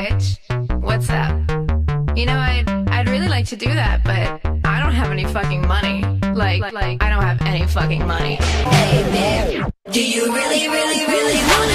bitch, what's up? You know, I'd really like to do that, but I don't have any fucking money. Like I don't have any fucking money. Hey, babe, do you really, really, really wanna